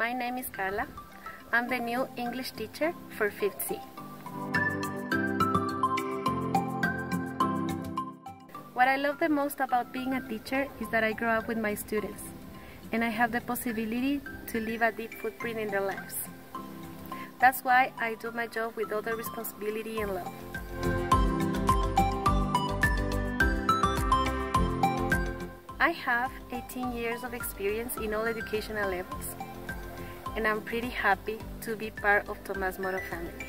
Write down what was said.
My name is Carla. I'm the new English teacher for 5th C. What I love the most about being a teacher is that I grow up with my students, and I have the possibility to leave a deep footprint in their lives. That's why I do my job with all the responsibility and love. I have 18 years of experience in all educational levels, and I'm pretty happy to be part of Tomás Moro family.